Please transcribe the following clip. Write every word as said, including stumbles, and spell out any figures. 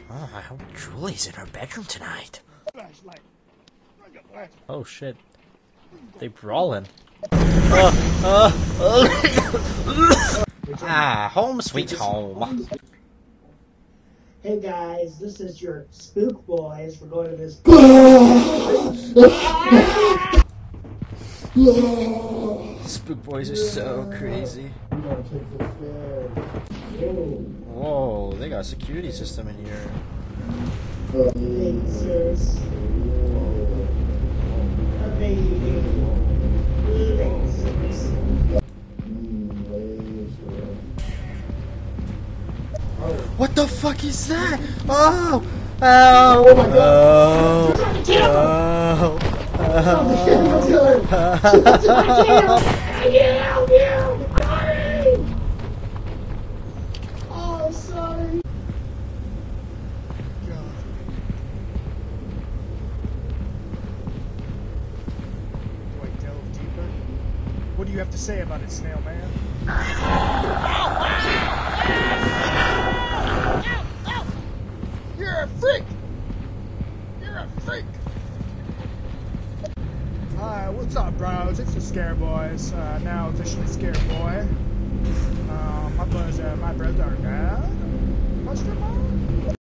Oh, I hope Julie's in her bedroom tonight. Oh shit. They brawling. Uh, uh, uh. Ah, home sweet home. Hey guys, this is your Spook Boys. We're going to this. Spook Boys are so crazy. Whoa, they got a security system in here. Lasers. Amazing. Lasers. What the fuck is that? Oh! Oh! Oh my god! Oh! Oh, sorry. Do I delve deeper? What do you have to say about it, Snail Man? You're a freak! You're a freak! Hi, what's up, bros? It's the Scare Boys, uh, now officially Scare Boy. Um, I was uh, my brother dad? Question mark?